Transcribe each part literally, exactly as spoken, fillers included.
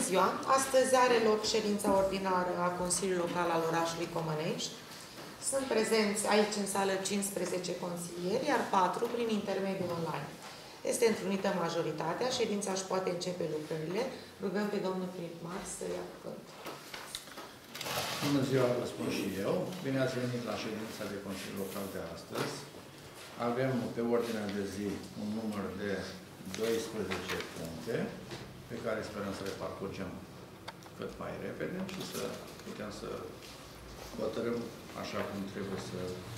ziua! Astăzi are loc ședința ordinară a Consiliului Local al orașului Comănești. Sunt prezenți aici în sală cincisprezece consilieri, iar patru prin intermediul online. Este întrunită majoritatea, ședința își poate începe lucrările. Rugăm pe domnul primar să ia cuvântul. Bună ziua, vă spun și eu. Bine ați venit la ședința de Consiliul Local de astăzi. Avem pe ordinea de zi un număr de doisprezece puncte, pe care sperăm să le parcurgem cât mai repede și să putem să hotărâm așa cum trebuie să,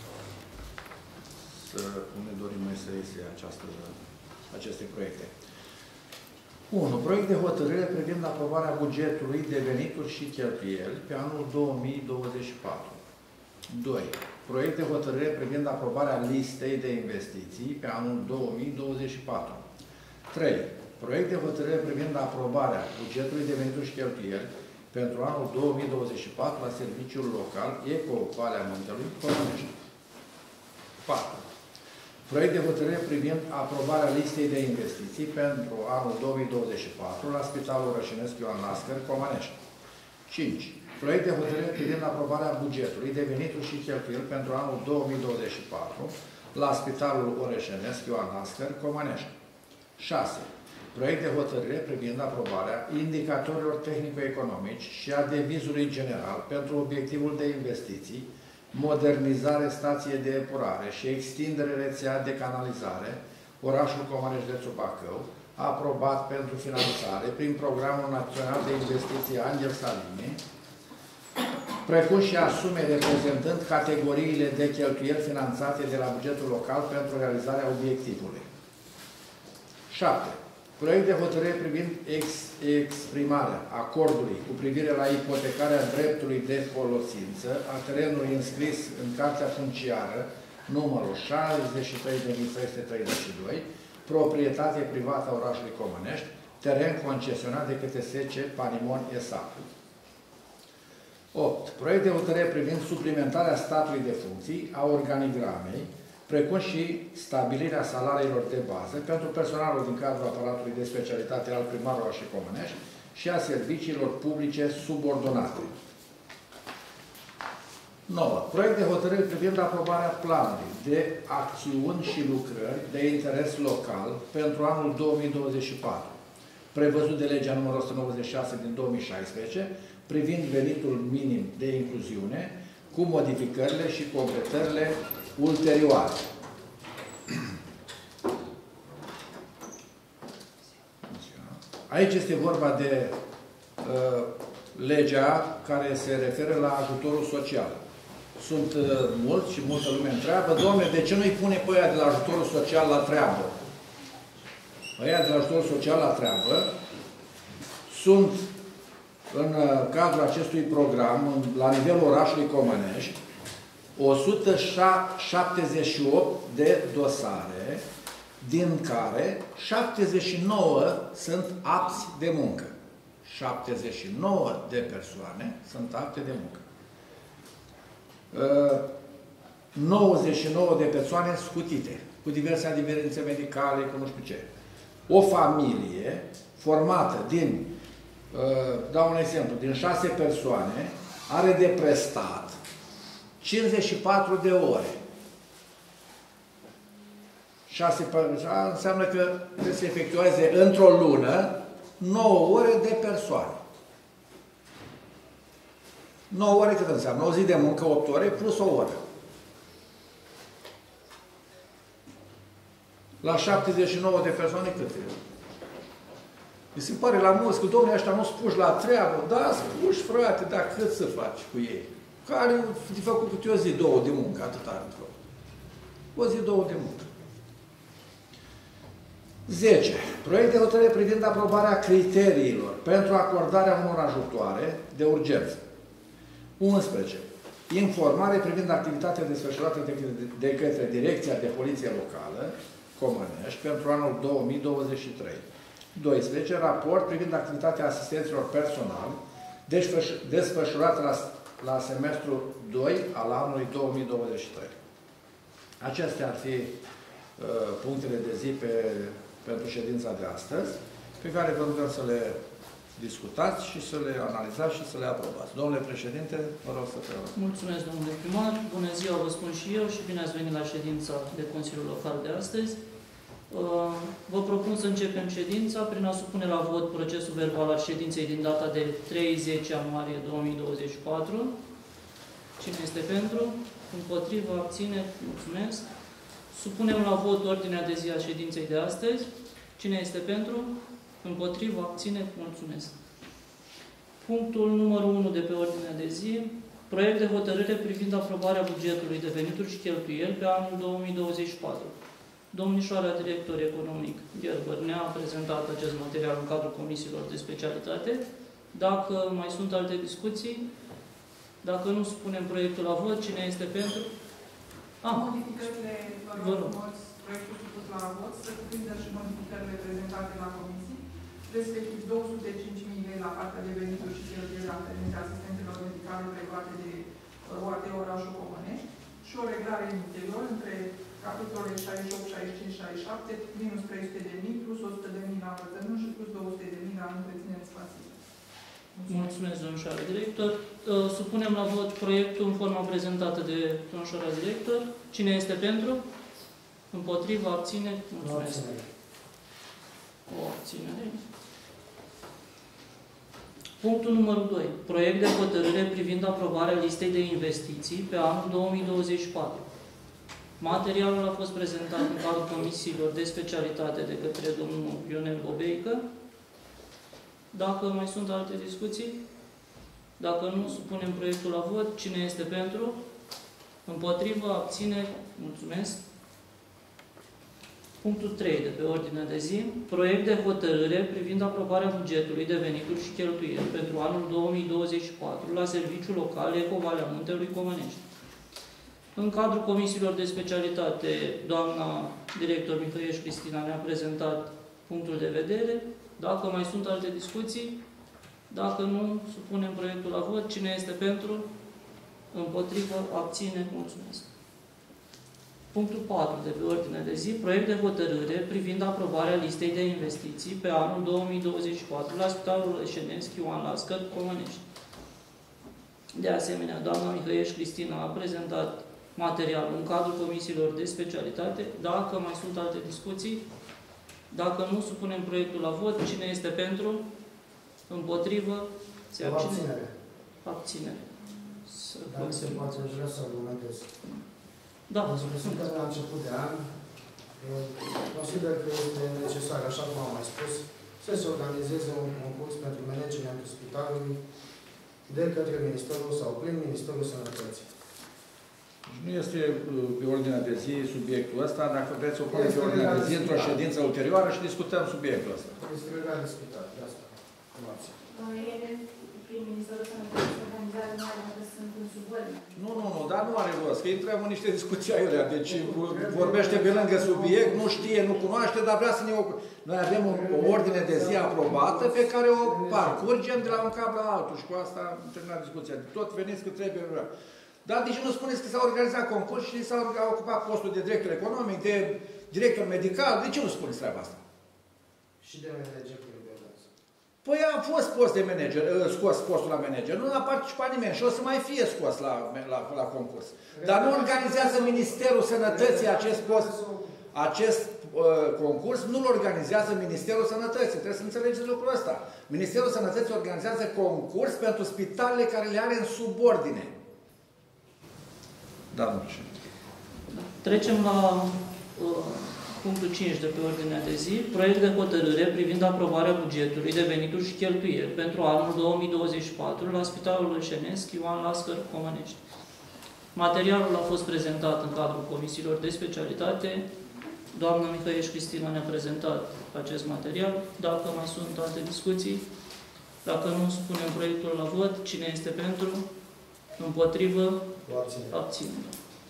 să cum ne dorim noi să iese această, aceste proiecte. unu. Proiect de hotărâre privind aprobarea bugetului de venituri și cheltuieli pe anul două mii douăzeci și patru. doi. Proiect de hotărâre privind aprobarea listei de investiții pe anul două mii douăzeci și patru. trei. Proiect de hotărâre privind aprobarea bugetului de venituri și cheltuieli pentru anul două mii douăzeci și patru la Serviciul Local Eco Valea Muntelui, Comănești. patru. Proiect de hotărâre privind aprobarea listei de investiții pentru anul două mii douăzeci și patru la Spitalul Rășinesc Ioan Lascăr, Comănești. cinci. Proiect de hotărâre privind aprobarea bugetului de venituri și cheltuieli pentru anul două mii douăzeci și patru la Spitalul Orășenesc Ioan Lascăr, Comănești. șase. Proiect de hotărâre privind aprobarea indicatorilor tehnico-economici și a devizului general pentru obiectivul de investiții, modernizare stație de epurare și extindere rețea de canalizare, orașul Comănești de Bacău, aprobat pentru finanțare prin Programul Național de Investiții Angel Salini, precum și a sume reprezentând categoriile de cheltuieli finanțate de la bugetul local pentru realizarea obiectivului. șapte. Proiect de hotărâre privind ex exprimarea acordului cu privire la ipotecarea dreptului de folosință a terenului înscris în Cartea Funciară numărul șaizeci și trei din trei sute treizeci și doi, proprietate privată a orașului Comănești, teren concesionat de către S C Panimon S A. opt. Proiect de hotărâre privind suplimentarea statului de funcții a organigramei, precum și stabilirea salariilor de bază pentru personalul din cadrul aparatului de specialitate al primarului orașului Comănești și a serviciilor publice subordonate. nouă. Proiect de hotărâre privind aprobarea planului de acțiuni și lucrări de interes local pentru anul două mii douăzeci și patru, prevăzut de legea numărul o sută nouăzeci și șase din două mii șaisprezece, privind venitul minim de incluziune, cu modificările și completările ulterioare. Aici este vorba de uh, legea care se referă la ajutorul social. Sunt uh, mulți și multă lume întreabă, Doamne, de ce nu-i pune pe aia de la ajutorul social la treabă? Aia de la ajutorul social la treabă sunt în uh, cadrul acestui program, în, la nivelul orașului Comănești, o sută șaptezeci și opt de dosare, din care șaptezeci și nouă sunt apți de muncă. șaptezeci și nouă de persoane sunt apte de muncă. nouăzeci și nouă de persoane scutite, cu diverse adeverințe medicale, cu nu știu ce. O familie formată din, dau un exemplu, din șase persoane, are de prestat cincizeci și patru de ore. șase înseamnă că trebuie să efectueze într-o lună nouă ore de persoane. nouă ore cât înseamnă? O zi de muncă, opt ore, plus o oră. La șaptezeci și nouă de persoane cât e? Mi se pare la mulți că, domnule, ăștia nu spuși la treabă. Da, spuși, frate, dar cât să faci cu ei? Care de făcut câte o zi, două de muncă, atât are într-o. O zi, două de muncă. zece. Proiect de hotărâre privind aprobarea criteriilor pentru acordarea unor ajutoare de urgență. unsprezece. Informare privind activitatea desfășurată de, de către Direcția de Poliție Locală, Comănești, pentru anul două mii douăzeci și trei. doisprezece. Raport privind activitatea asistenților personal desfășurată la, la semestrul doi al anului două mii douăzeci și trei. Acestea ar fi uh, punctele de zi pe, pentru ședința de astăzi, pe care vă rugăm să le discutați și să le analizați și să le aprobați. Domnule președinte, vă rog să te rog. Mulțumesc, domnule primar. Bună ziua, vă spun și eu și bine ați venit la ședința de Consiliul Local de astăzi. Vă propun să începem ședința prin a supune la vot procesul verbal al ședinței din data de treizeci ianuarie două mii douăzeci și patru. Cine este pentru? Împotrivă? Abține? Mulțumesc. Supunem la vot ordinea de zi a ședinței de astăzi. Cine este pentru? Împotrivă? Abține? Mulțumesc. Punctul numărul unu de pe ordinea de zi. Proiect de hotărâre privind aprobarea bugetului de venituri și cheltuieli pe anul două mii douăzeci și patru. Domnișoara director economic Gerber ne-a prezentat acest material în cadrul comisiilor de specialitate. Dacă mai sunt alte discuții, dacă nu supunem proiectul la vot, cine este pentru? Ah. Modificările, vă rog, proiectul supus la vot, să cuprindă și modificările prezentate la comisii, respectiv două sute cinci mii lei la partea de venituri și cheltuieli aferente asistentelor medicale pregate de O A T orașul Comănești și o reglare în interior între capitolele șaizeci și opt, șaizeci și cinci, șaizeci și șapte, minus trei sute de mii, plus o sută de mii la învățământ și plus două sute de mii la întreținere spațială. Mulțumesc, domnișoara director. Supunem la vot proiectul în forma prezentată de domnișoara director. Cine este pentru? Împotriva? Abține? Mulțumesc. O abținere. Punctul numărul doi. Proiect de hotărâre privind aprobarea listei de investiții pe anul două mii douăzeci și patru. Materialul a fost prezentat în cadrul comisiilor de specialitate de către domnul Ionel Bobeică. Dacă mai sunt alte discuții, dacă nu, supunem proiectul la vot. Cine este pentru? Împotrivă? Abține? Mulțumesc. Punctul trei de pe ordinea de zi. Proiect de hotărâre privind aprobarea bugetului de venituri și cheltuieli pentru anul două mii douăzeci și patru la Serviciul Local Eco Valea Muntelui Comănești. În cadrul comisiilor de specialitate, doamna director Mihăieș Cristina ne-a prezentat punctul de vedere. Dacă mai sunt alte discuții, dacă nu, supunem proiectul la vot. Cine este pentru? Împotrivă? Abține? Mulțumesc. Punctul patru de pe ordinea de zi. Proiect de hotărâre privind aprobarea listei de investiții pe anul două mii douăzeci și patru la Spitalul Leșenesc Ioan Lascăr, Comănești. De asemenea, doamna Mihăieș Cristina a prezentat materialul în cadrul comisiilor de specialitate. Dacă mai sunt alte discuții, dacă nu, supunem proiectul la vot. Cine este pentru? Împotrivă? Se abține? Abținere. Abținere. Dacă se poate, aș vrea să argumentez. Da. Pentru că suntem la început de an, consider că este necesar, așa cum am mai spus, să se organizeze un concurs pentru managementul spitalului de către Ministerul sau prin Ministerul Sănătății. Nu este pe ordinea de zi subiectul ăsta, dacă vreți o puneți pe ordinea de zi într-o ședință ulterioară și discutăm subiectul ăsta. Este legal discutat, de asta. Ele, prin Ministerul Sănătății, organizarea nu are că sunt în subordine. Nu, nu, nu, dar nu are rost, că intrăm în niște discuții aiurea. Deci vorbește pe lângă subiect, nu știe, nu cunoaște, dar vrea să ne ocupe. Noi avem o, o ordine de zi aprobată pe care o parcurgem de la un cap la altul și cu asta am terminat discuția. Tot veniți că trebuie. Dar de ce nu spuneți că s-a organizat concurs și s-a ocupat postul de director economic, de director medical? De ce nu spuneți treaba asta? Și de manager eliberează. Păi a fost post de manager, scos postul la manager. Nu a participat nimeni și o să mai fie scos la, la, la concurs. Dar nu organizează Ministerul Sănătății acest post, acest uh, concurs, nu-l organizează Ministerul Sănătății. Trebuie să înțelegeți lucrul ăsta. Ministerul Sănătății organizează concurs pentru spitalele care le are în subordine. Da, nu știu. Trecem la uh, punctul cinci de pe ordinea de zi. Proiect de hotărâre privind aprobarea bugetului de venituri și cheltuieli pentru anul două mii douăzeci și patru la Spitalul Leșenesc Ioan Lascăr, Comănești. Materialul a fost prezentat în cadrul comisiilor de specialitate. Doamna Mihăieș Cristina ne-a prezentat acest material. Dacă mai sunt alte discuții, dacă nu, supunem proiectul la vot. Cine este pentru? Împotrivă? Abținere.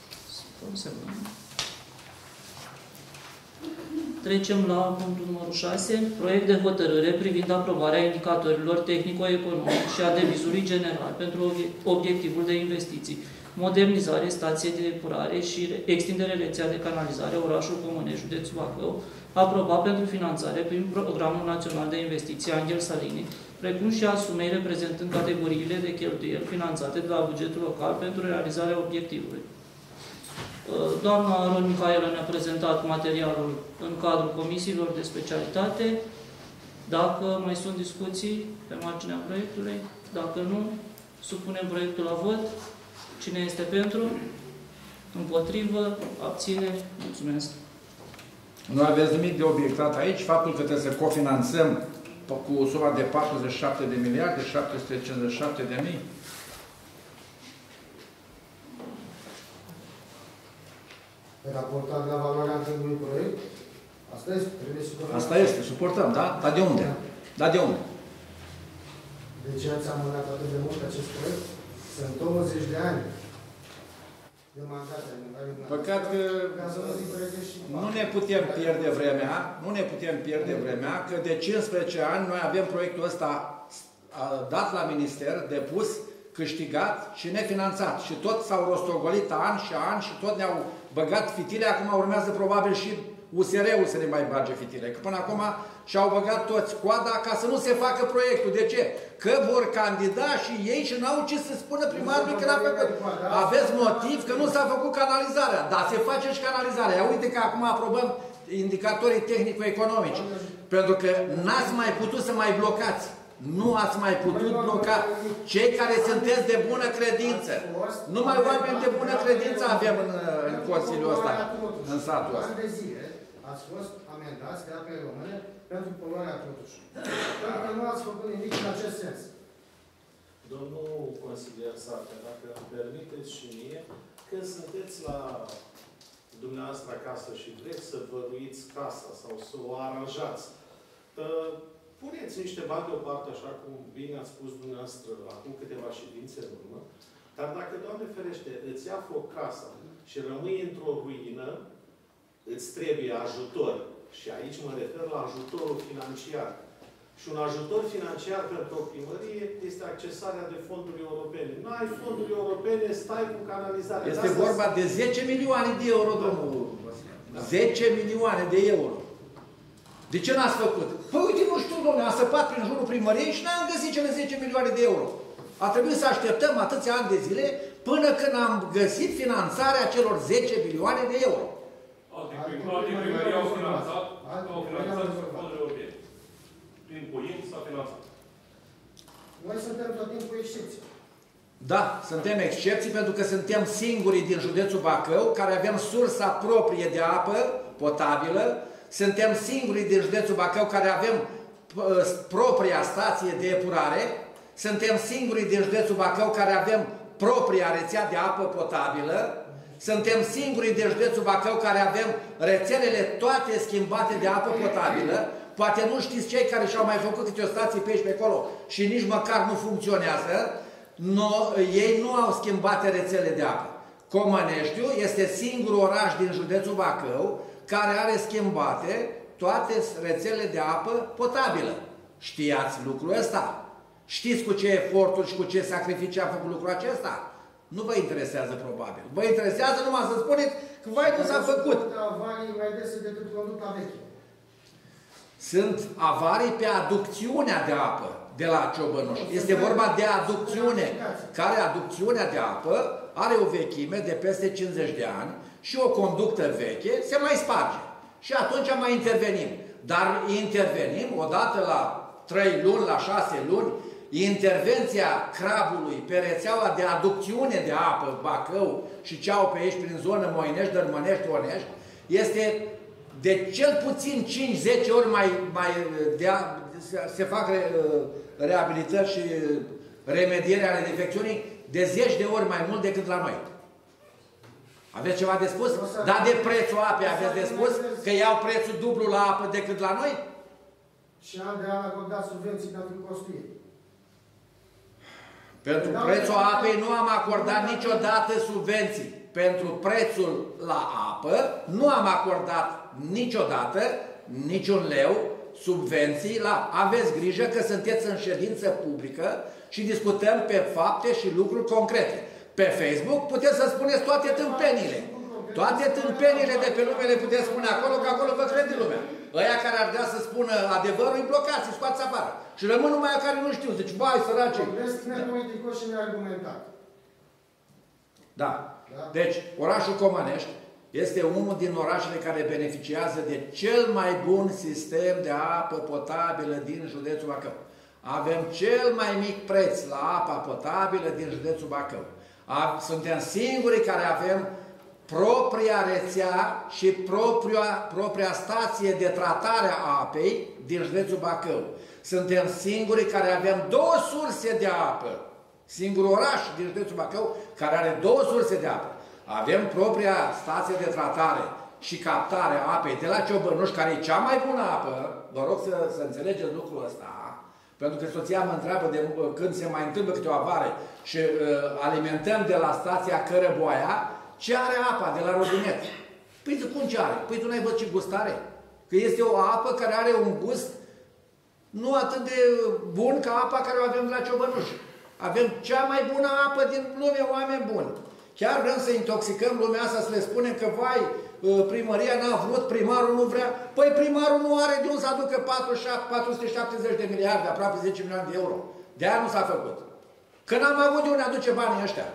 Trecem la punctul numărul șase. Proiect de hotărâre privind aprobarea indicatorilor tehnico-economici și a devizului general pentru obiectivul de investiții modernizare stației de epurare și extindere rețea de canalizare orașul Comănești, județul Bacău, aprobat pentru finanțare prin Programul Național de Investiții Angel Salini, precum și a sumei reprezentând categoriile de cheltuieli finanțate de la bugetul local pentru realizarea obiectivului. Doamna Aron Mihaela ne-a prezentat materialul în cadrul comisiilor de specialitate. Dacă mai sunt discuții pe marginea proiectului, dacă nu, supunem proiectul la vot. Cine este pentru? Împotrivă? Abține? Mulțumesc. Nu aveți nimic de obiectat aici? Faptul că trebuie să cofinanțăm cu suma de patruzeci și șapte de miliarde, șapte sute cincizeci și șapte de mii? Raportat la valoarea întregului proiect? Asta este? Trebuie să Asta este, suportăm, da? Dar de unde? Dar de unde? De ce ați amânat atât de mult acest proiect? Sunt douăzeci de ani de mandat. Păcat că nu ne putem pierde vremea, nu ne putem pierde vremea, că de cincisprezece ani noi avem proiectul ăsta dat la minister, depus, câștigat și nefinanțat. Și tot s-au rostogolit ani și ani și tot ne-au băgat fitile, acum urmează probabil și U S R-ul să ne mai bage fitile. Că până acum și-au băgat toți coada ca să nu se facă proiectul. De ce? Că vor candida și ei și n-au ce să spună primarului că n-a făcut. Aveți motiv că nu s-a făcut canalizarea. Dar se face și canalizarea. Ia uite că acum aprobăm indicatorii tehnico-economici. Pentru că n-ați mai putut să mai blocați. Nu ați mai putut bloca. Cei care sunteți de bună credință. Numai oameni de bună credință avem în, în Consiliul ăsta, în satul ăsta. Ați fost amendați de Apele Române pentru poluarea totuși. Pentru că nu ați făcut nimic în acest sens. Domnul consilier Sarcă, dacă îmi permiteți și mie, când sunteți la dumneavoastră acasă și vreți să văruiți casa sau să o aranjați, puneți niște bani deoparte, așa cum bine ați spus dumneavoastră acum câteva ședințe în urmă, dar dacă, Doamne ferește, îți ia foc casa și rămâi într-o ruină, îți trebuie ajutor. Și aici mă refer la ajutorul financiar. Și un ajutor financiar pentru o primărie este accesarea de fonduri europene. Nu ai fonduri europene, stai cu canalizarea. Este vorba de zece milioane de euro, domnul. zece milioane de euro. De ce n-ați făcut? Păi uite, nu știu, domnule, am săpat prin jurul primăriei și n-am găsit cele zece milioane de euro. A trebuit să așteptăm atâția ani de zile până când am găsit finanțarea celor zece milioane de euro. Alte primării au finanțat, au finanțat fonduri europene. Prin Poim s-a finanțat. Noi suntem tot timpul excepții. Da, suntem excepții pentru că suntem singurii din județul Bacău care avem sursa proprie de apă potabilă. Suntem singurii din județul Bacău care avem propria stație de epurare. Suntem singurii din județul Bacău care avem propria rețea de apă potabilă. Suntem singurii din județul Bacău care avem rețelele toate schimbate de apă potabilă. Poate nu știți cei care și-au mai făcut câte o stație pe aici pe acolo și nici măcar nu funcționează. No, ei nu au schimbate rețele de apă. Comăneștiul este singurul oraș din județul Bacău care are schimbate toate rețelele de apă potabilă. Știați lucrul ăsta? Știți cu ce eforturi și cu ce sacrificii a făcut lucrul acesta? Nu vă interesează probabil. Vă interesează numai să spuneți că vai nu s-a făcut. Avarii mai dese decât conducta veche. Sunt avarii pe aducțiunea de apă de la Ciobănuș. Este vorba de aducțiune, care aducțiunea de apă are o vechime de peste cincizeci de ani și o conductă veche se mai sparge. Și atunci mai intervenim. Dar intervenim odată la trei luni, la șase luni, intervenția crabului pe rețeaua de aducțiune de apă, Bacău și ce au pe aici prin zonă Moinești, Dărmănești, Onești, este de cel puțin cinci zece ori mai, mai de a, se fac re, reabilitări și remedierea ale defecțiunii de zeci de ori mai mult decât la noi. Aveți ceva de spus? Dar de prețul apei aveți de spus? Că iau prețul dublu la apă decât la noi? Și an de an acordat subvenții pentru costuire. Pentru prețul apei nu am acordat niciodată subvenții. Pentru prețul la apă nu am acordat niciodată niciun leu subvenții la... Aveți grijă că sunteți în ședință publică și discutăm pe fapte și lucruri concrete. Pe Facebook puteți să spuneți toate tâmpenile. Toate tâmpenile de pe lume le puteți spune acolo, că acolo vă crede lumea. Ăia care ar vrea să spună adevărul, îi blocați, îi scoați afară. Și rămân numai care nu știu. Zici, bai, săraci. Progres nepoliticos și neargumentat. Da. Deci, orașul Comănești este unul din orașele care beneficiază de cel mai bun sistem de apă potabilă din județul Bacău. Avem cel mai mic preț la apa potabilă din județul Bacău. Suntem singurii care avem propria rețea și propria, propria stație de tratare a apei din județul Bacău. Suntem singurii care avem două surse de apă. Singurul oraș din județul Bacău care are două surse de apă. Avem propria stație de tratare și captare a apei de la Ciobănuș, care e cea mai bună apă. Vă rog să, să înțelegeți lucrul ăsta. Pentru că soția mă întreabă de când se mai întâmplă câte o avare și uh, alimentăm de la stația Cărăboaia, ce are apa de la robinet? Păi cum ce are? Păi tu n-ai văzut ce gust are? Că este o apă care are un gust nu atât de bun ca apa care o avem de la Ciobănuș. Avem cea mai bună apă din lume, oameni buni. Chiar vrem să intoxicăm lumea asta, să le spunem că, vai, primăria n-a vrut, primarul nu vrea. Păi primarul nu are de unde să aducă patru sute șaptezeci de miliarde, aproape zece milioane de euro. De-aia nu s-a făcut. Că n-am avut de unde aduce banii ăștia.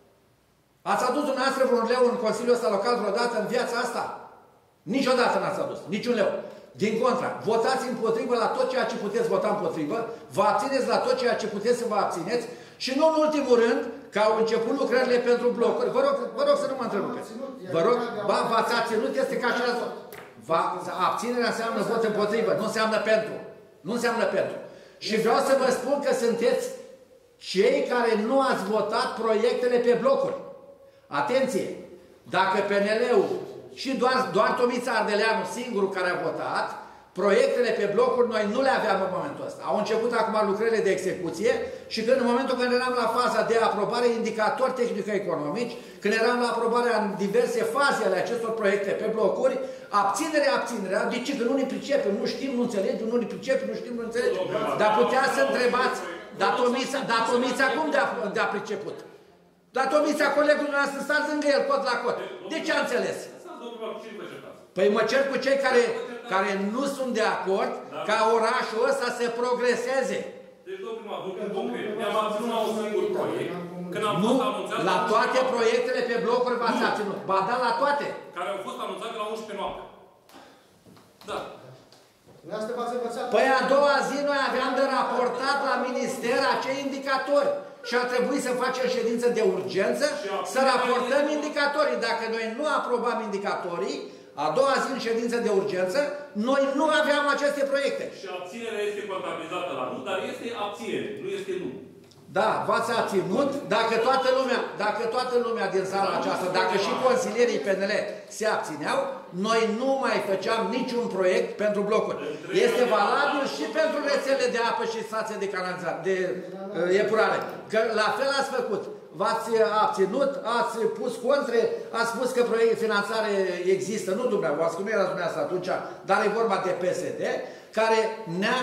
Ați adus dumneavoastră vreun leu în Consiliul ăsta local vreodată în viața asta? Niciodată n-ați adus, niciun leu. Din contra, votați împotrivă la tot ceea ce puteți vota împotrivă, vă abțineți la tot ceea ce puteți să vă abțineți și nu în ultimul rând, că au început lucrările pentru blocuri. Vă rog, vă rog să nu mă întrerupeți. Vă rog, v-ați abținut, este ca și la tot. Abținerea înseamnă vot împotrivă, nu înseamnă pentru. Nu înseamnă pentru. Și vreau să vă spun că sunteți cei care nu ați votat proiectele pe blocuri. Atenție! Dacă P N L-ul și doar, doar Tomița Ardeleanu, singurul care a votat, proiectele pe blocuri noi nu le aveam în momentul ăsta. Au început acum lucrările de execuție și când în momentul când eram la faza de aprobare indicatori tehnico-economici, când eram la aprobarea în diverse faze ale acestor proiecte pe blocuri, abținerea, abținerea, de ce? Că nu ne pricepem, nu știm, nu înțelegem, nu ne pricepem, nu știm, nu înțelegem. Dar putea să întrebați, dar Tomița, dar Tomița cum de-a de -a priceput? Dar Tomița, colegul nostru, stați lângă el, cot la cot. De ce a înțeles? Păi mă cer cu cei care, care nu sunt de acord ca orașul ăsta să progreseze. Deci, domnul primar, vorbim concret. Ne-am abținut la un singur proiect. Când am nu, fost anunțat... la toate proiectele pe blocuri v-ați abținut. Ba da, la toate. Care au fost anunțate la unsprezece noapte. Da. Păi a doua zi noi aveam de raportat la minister acei indicatori. Și a trebuit să facem ședință de urgență, să raportăm indicatorii. Dacă noi nu aprobam indicatorii, a doua zi în ședință de urgență, noi nu aveam aceste proiecte. Și abținerea este contabilizată la nu, dar este abținere, nu este nu. Da, v-ați abținut, dacă toată lumea, dacă toată lumea din sala aceasta, dacă și consilierii P N L se abțineau, noi nu mai făceam niciun proiect pentru blocuri. Este valabil și pentru rețele de apă și stații de canalizare, de uh, epurare. Că la fel ați făcut. V-ați abținut, ați pus contre, ați spus că proiect finanțare există, nu dumneavoastră, cum erați dumneavoastră atunci, dar e vorba de P S D, care ne-a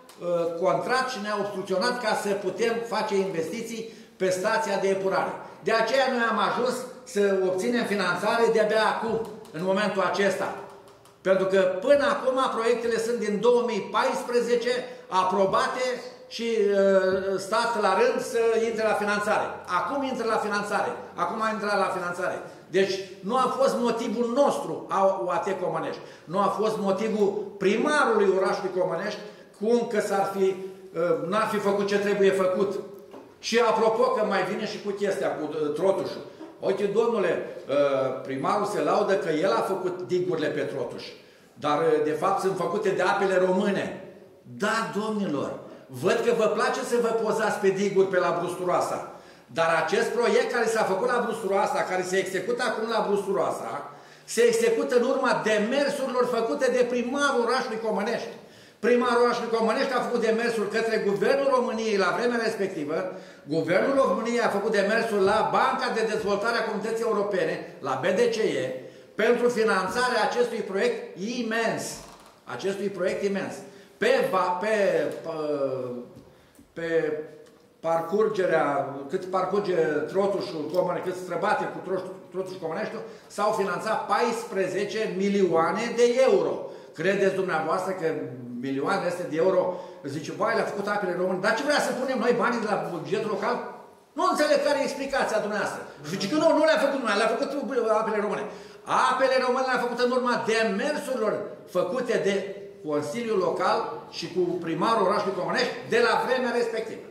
contract și ne-a obstrucționat ca să putem face investiții pe stația de epurare. De aceea noi am ajuns să obținem finanțare de-abia acum, în momentul acesta. Pentru că până acum proiectele sunt din două mii paisprezece aprobate și uh, stat la rând să intre la finanțare. Acum intră la finanțare. Acum a intrat la finanțare. Deci nu a fost motivul nostru a U A T Comănești. Nu a fost motivul primarului orașului Comănești cum că s-ar fi, n-ar fi făcut ce trebuie făcut. Și apropo că mai vine și cu chestia, cu Trotușul. Uite, domnule, primarul se laudă că el a făcut digurile pe Trotuș. Dar, de fapt, sunt făcute de apele române. Da, domnilor, văd că vă place să vă pozați pe diguri pe la Brusturoasa. Dar acest proiect care s-a făcut la Brusturoasa, care se execută acum la Brusturoasa, se execută în urma demersurilor făcute de primarul orașului Comănești. Primarul orașului Comănești a făcut demersul către Guvernul României la vremea respectivă, Guvernul României a făcut demersul la Banca de Dezvoltare a Comunității Europene, la B D C E, pentru finanțarea acestui proiect imens. Acestui proiect imens. Pe, pe, pe, pe parcurgerea, cât parcurge Trotușul Comănești, cât străbate cu Trotușul Comănești, s-au finanțat paisprezece milioane de euro. Credeți dumneavoastră că milioanele astea de euro, zice, vai, le-a făcut Apele Române, dar ce vrea să punem noi banii de la bugetul local? Nu înțeleg care e explicația dumneavoastră. Zice că nu, nu le-a făcut numai, le-a făcut Apele Române. Apele Române le-a făcut în urma demersurilor făcute de Consiliul Local și cu primarul orașului Comănești de la vremea respectivă.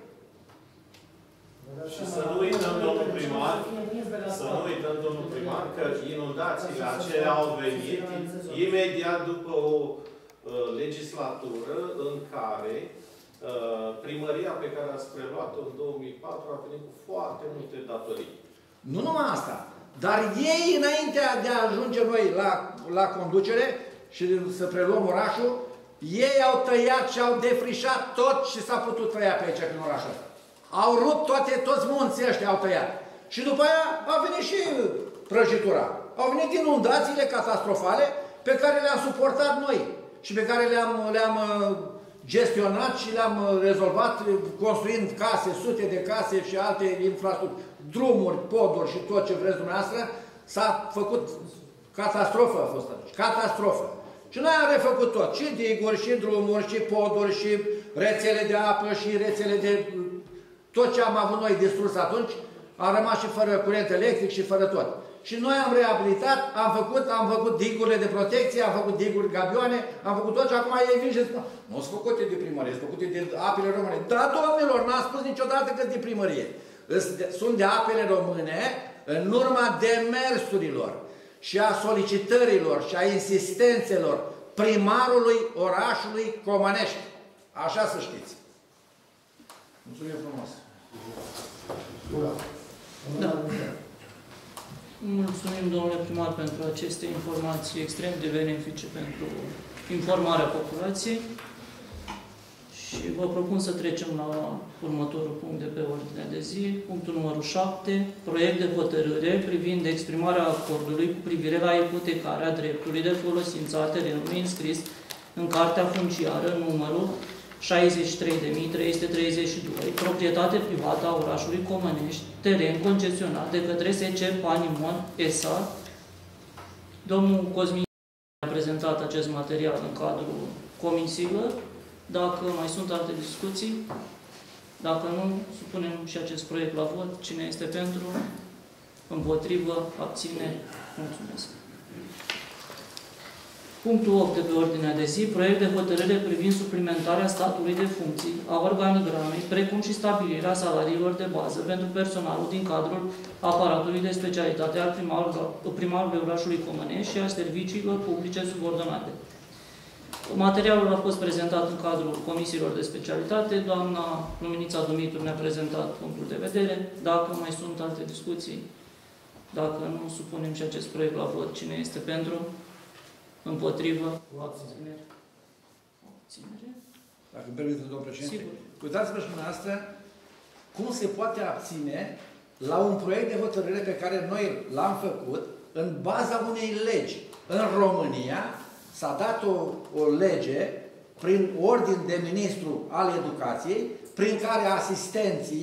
Și să nu uităm, domnul primar, să nu uităm, domnul primar, că inundațiile acelea au venit imediat după o uh, legislatură în care uh, primăria pe care ați preluat-o în două mii patru a venit cu foarte multe datorii. Nu numai asta, dar ei, înainte de a ajunge noi la, la conducere și să preluăm orașul, ei au tăiat și au defrișat tot ce s-a putut tăia pe aici, prin orașul ăsta. Au rupt toate, toți munții ăștia, au tăiat. Și după aia a venit și prăjitura. Au venit inundațiile catastrofale pe care le-am suportat noi și pe care le-am le-am gestionat și le-am rezolvat construind case, sute de case și alte infrastructuri, drumuri, poduri și tot ce vreți dumneavoastră. S-a făcut catastrofă a fost atunci. Catastrofă. Și noi am refăcut tot. Și diguri, și drumuri, și poduri, și rețele de apă, și rețele de... Tot ce am avut noi distrus atunci, am rămas și fără curent electric și fără tot. Și noi am reabilitat, am făcut, am făcut digurile de protecție, am făcut diguri gabioane, am făcut tot și acum ei vin și spun, nu sunt făcute de primărie, sunt făcute de Apele Române. Da, domnilor, n-am spus niciodată că de primărie. Sunt de Apele Române în urma demersurilor și a solicitărilor și a insistențelor primarului orașului Comănești. Așa să știți. Mulțumim frumos. Da. Mulțumim, domnule primar, pentru aceste informații extrem de benefice pentru informarea populației. Și vă propun să trecem la următorul punct de pe ordinea de zi, punctul numărul șapte, proiect de hotărâre privind exprimarea acordului cu privire la ipotecarea dreptului de folosință a terenului înscris în Cartea Funciară numărul șaizeci și trei de mii trei sute treizeci și doi, proprietate privată a orașului Comănești, teren concesionat de către S C Panimon S A. Domnul Cosmin a prezentat acest material în cadrul comisiilor. Dacă mai sunt alte discuții, dacă nu, supunem și acest proiect la vot. Cine este pentru? Împotrivă? Abține? Mulțumesc. Punctul opt de pe ordinea de zi, proiect de hotărâre privind suplimentarea statului de funcții a organigramei, precum și stabilirea salariilor de bază pentru personalul din cadrul aparatului de specialitate al primarului, primarului orașului Comănești și a serviciilor publice subordonate. Materialul a fost prezentat în cadrul comisiilor de specialitate. Doamna Luminița Dumitru ne-a prezentat punctul de vedere. Dacă mai sunt alte discuții, dacă nu, supunem și acest proiect la vot. Cine este pentru? Împotrivă? Abținere? Abținere? Dacă îmi permiteți, domnul președinte. Sigur. Uitați-vă și dumneavoastră cum se poate abține la un proiect de hotărâre pe care noi l-am făcut în baza unei legi. În România s-a dat o, o lege prin ordin de ministru al educației, prin care asistenții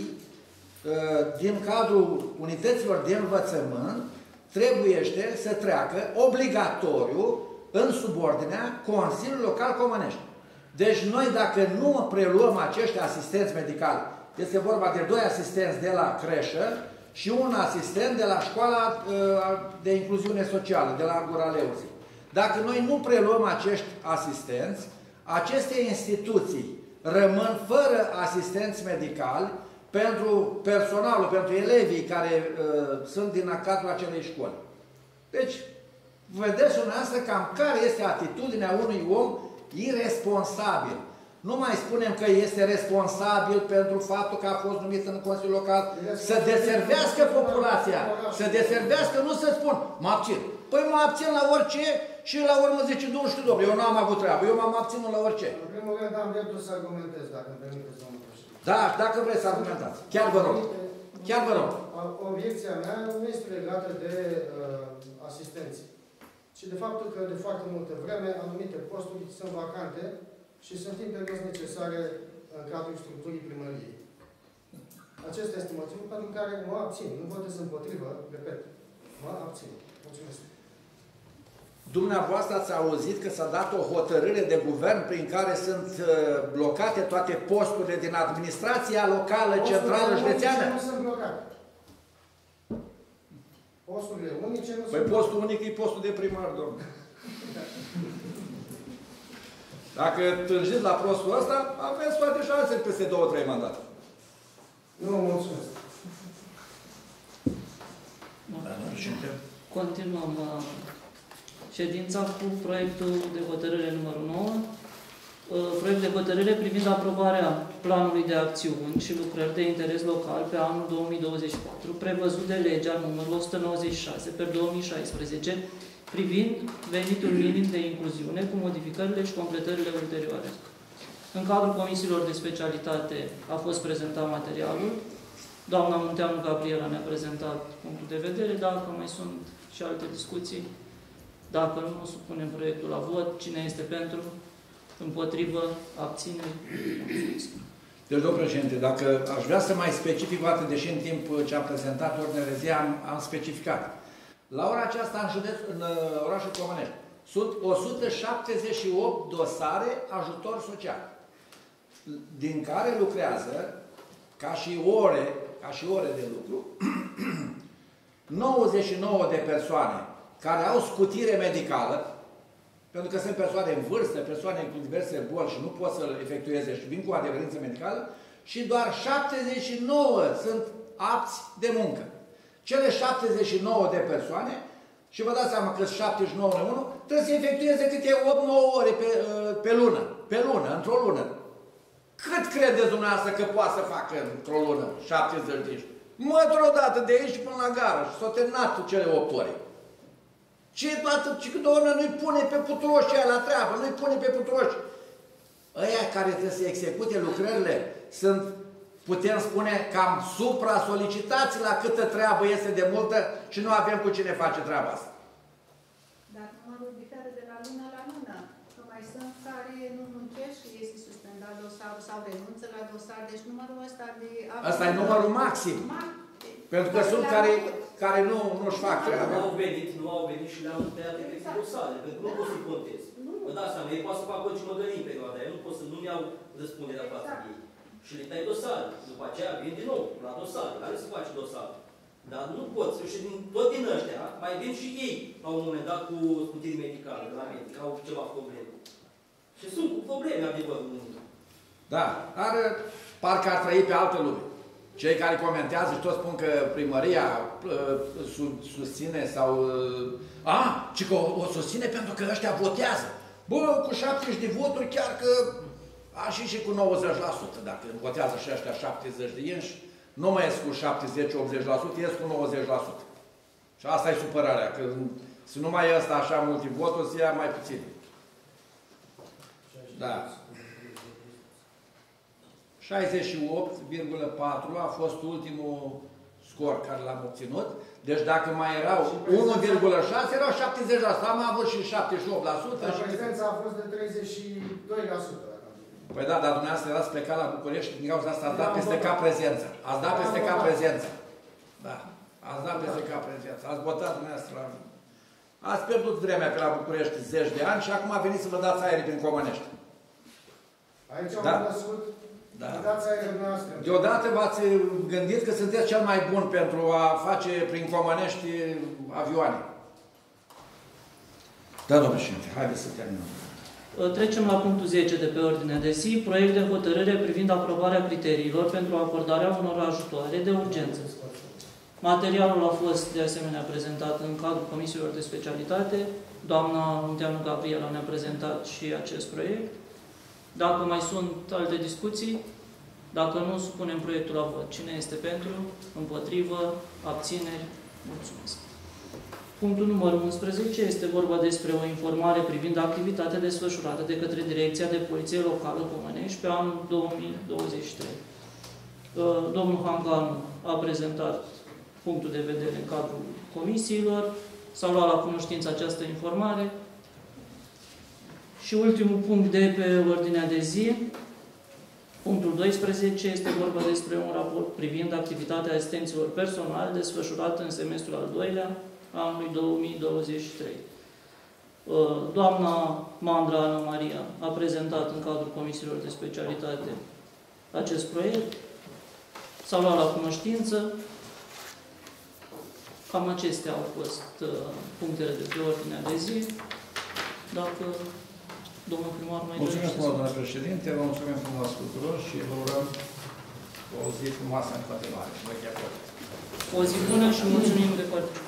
din cadrul unităților de învățământ trebuiește să treacă obligatoriu în subordinea Consiliului Local Comănești. Deci noi, dacă nu preluăm acești asistenți medicali, este vorba de doi asistenți de la creșă și un asistent de la școala de incluziune socială, de la Gura Leuții. Dacă noi nu preluăm acești asistenți, aceste instituții rămân fără asistenți medicali pentru personalul, pentru elevii care uh, sunt din cadrul acelei școli. Deci, vedeți dumneavoastră cam care este atitudinea unui om irresponsabil. Nu mai spunem că este responsabil pentru faptul că a fost numit în Consiliul Local să deservească populația, să deservească, nu să spun, mă abțin. Păi mă abțin la orice și la urmă zice, nu știu, domnule, eu n-am avut treabă, eu m-am abținut la orice. În primul rând am dreptul să argumentez, dacă îmi permiteți, domnul președinte. Da, dacă vreți să argumentați. Chiar vă rog. Chiar vă rog. Obiecția mea nu este legată de uh, asistenți, ci de faptul că de foarte multă vreme anumite posturi sunt vacante și sunt imperios necesare în cadrul structurii primăriei. Acesta este motivul pentru care mă abțin. Nu votez împotrivă, repet. Mă abțin. Mulțumesc. Dumneavoastră ați auzit că s-a dat o hotărâre de guvern prin care sunt uh, blocate toate posturile din administrația locală, centrală, județeană? Nu sunt blocate. Posturile unice nu păi sunt... Păi postul unic e postul de primar, domnule. Dacă tânjiți la prostul ăsta, aveți toate șansele peste două, trei mandate. Nu, mulțumesc. Continuăm ședința cu proiectul de hotărâre numărul nouă. Proiect de hotărâre privind aprobarea planului de acțiuni și lucrări de interes local pe anul două mii douăzeci și patru, prevăzut de legea numărul o sută nouăzeci și șase pe două mii șaisprezece, privind venitul minim de incluziune cu modificările și completările ulterioare. În cadrul comisiilor de specialitate a fost prezentat materialul. Doamna Munteanu Gabriela ne-a prezentat punctul de vedere. Dacă mai sunt și alte discuții, dacă nu, supunem proiectul la vot. Cine este pentru? Împotrivă? Abțineri? Deci, domnul președinte, dacă aș vrea să mai specific, atât deși în timp ce am prezentat ordinele de zi, am, am specificat. La ora aceasta, în, județ, în uh, orașul Comănești, sunt o sută șaptezeci și opt dosare ajutor social, din care lucrează, ca și ore, ca și ore de lucru, nouăzeci și nouă de persoane care au scutire medicală, pentru că sunt persoane în vârstă, persoane cu diverse boli și nu pot să efectueze și vin cu adeverință medicală, și doar șaptezeci și nouă sunt apți de muncă. Cele șaptezeci și nouă de persoane, și vă dați seama că sunt șaptezeci și nouă la unu, trebuie să efectueze câte opt nouă ore pe, pe lună, pe lună, într-o lună. Cât credeți dumneavoastră că poate să facă într-o lună șaptezeci de aici? Mătru odată de aici până la gară și s-au terminat cele opt ore. Ce toată, ce că doamne nu-i pune pe putroși aia la treabă, nu-i pune pe putroși. Ăia care trebuie să execute lucrările sunt, putem spune, cam supra-solicitați la câtă treabă este de multă și nu avem cu cine face treaba asta. Dar numărul diferă de la lună la lună. Că mai sunt care nu muncești și este suspendat dosarul sau renunță la dosar. Deci numărul ăsta de... Asta e numărul maxim. Pentru că sunt care, care nu, nu-și fac treaba. Nu au venit, nu au venit și le-au tăiat efectiv dosare, pentru că nu pot să-i contez. Vă dați seama, ei pot să facă orice măgării în perioada aia, nu pot să nu-mi iau răspunderea față de ei. Și le tai dosare. După aceea vin din nou la dosare, care se face dosare. Dar nu pot. Și din, tot din ăștia, mai vin și ei, la un moment dat, cu scutiri medicale, de la medic, au ceva probleme. Și sunt cu probleme, adevărul. Da, dar parcă ar trăi pe altă lume. Cei care comentează și toți spun că primăria uh, susține sau... Uh, a, ci că o, o susține pentru că ăștia votează. Bă, cu șaptezeci de voturi chiar că a și și cu nouăzeci la sută. Dacă votează și ăștia șaptezeci de inși, nu mai ies cu șaptezeci optzeci la sută, ies cu nouăzeci la sută. Și asta e supărarea, că să nu mai e ăsta așa multe voturi, să ia mai puțin. Da. șaizeci și opt virgulă patru a fost ultimul scor care l-am obținut. Deci dacă mai erau unu virgulă șase, erau șaptezeci la sută. Am avut și șaptezeci și opt la sută. Dar prezența a fost de treizeci și doi la sută. Păi da, dar dumneavoastră erați plecat la București și din cauza asta ați dat peste cap prezența. Ați dat peste cap prezența. Da. Ați dat peste cap prezența. Ați votat dumneavoastră la mine. Ați pierdut vremea pe la București zeci de ani și acum a venit să vă dați aer prin Comănești. Aici da. am născut. Da. Deodată v-ați gândit că sunteți cel mai bun pentru a face prin Comănești avioane. Da, domnule președinte, haideți să terminăm. Trecem la punctul zece de pe ordinea de zi, proiect de hotărâre privind aprobarea criteriilor pentru acordarea unor ajutoare de urgență. Materialul a fost de asemenea prezentat în cadrul comisiilor de specialitate. Doamna Munteanu Gabriela ne-a prezentat și acest proiect. Dacă mai sunt alte discuții, dacă nu, supunem proiectul la vot. Cine este pentru? Împotrivă? Abțineri? Mulțumesc. Punctul numărul unsprezece este vorba despre o informare privind activitatea desfășurată de către Direcția de Poliție Locală Comănești pe anul două mii douăzeci și trei. Domnul Hanganu a prezentat punctul de vedere în cadrul comisiilor, s-a luat la cunoștință această informare. Și ultimul punct de pe ordinea de zi, Punctul doisprezece este vorba despre un raport privind activitatea asistenților personali desfășurată în semestrul al doilea anului două mii douăzeci și trei. Doamna Mandra Ana Maria a prezentat în cadrul comisiilor de specialitate acest proiect. S-a luat la cunoștință. Cam acestea au fost punctele de pe ordinea de zi. Dacă domnul primar mai dorește. Mulțumesc, doamna președinte, vă mulțumim frumos tuturor și vă urăm o zi frumoasă în continuare. O zi bună și mulțumim de participare.